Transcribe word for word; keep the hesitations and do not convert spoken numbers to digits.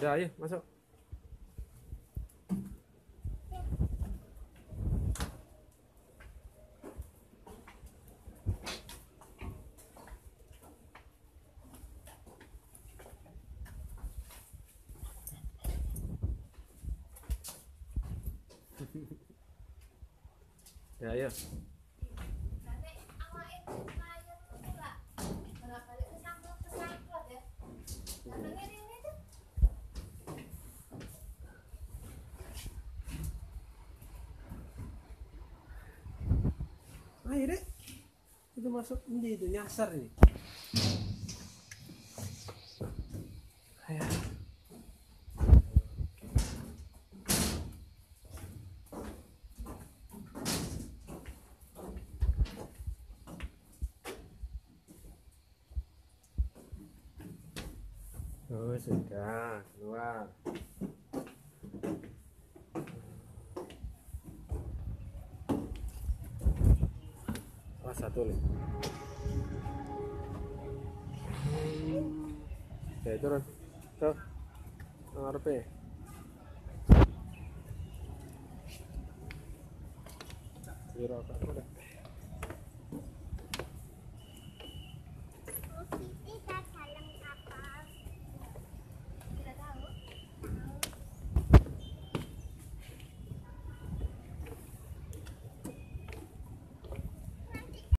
Udah, ayo masuk. Ya, ayo. Ayo deh, itu masuk ini, itu nyasar ini. Ayo. Oh, sudah keluar. Salah satu nih. Oke, turun. Tuh. Ngarepe. Biro kok udah.